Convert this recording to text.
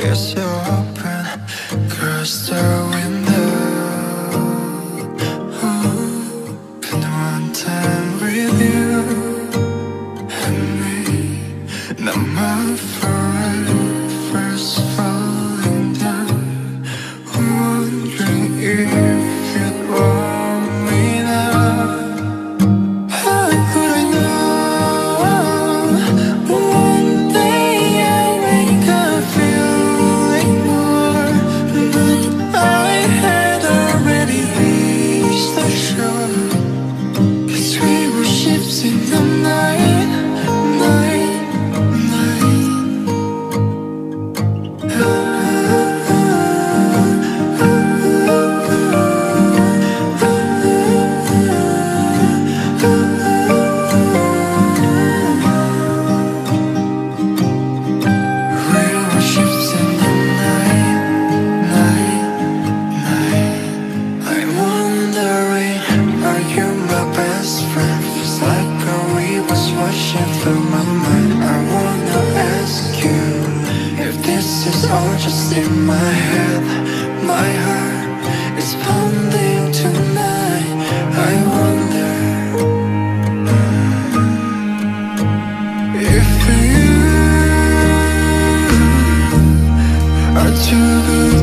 It's so open across the window. Been one time with you and me. Now my forever's falling down. Wondering if you'd want me now. How could I know? One day I wake up feeling more, but I had already reached the shore. 'Cause we were ships in the night, night, night. All just in my head, my heart is pounding tonight. I wonder if you are too good.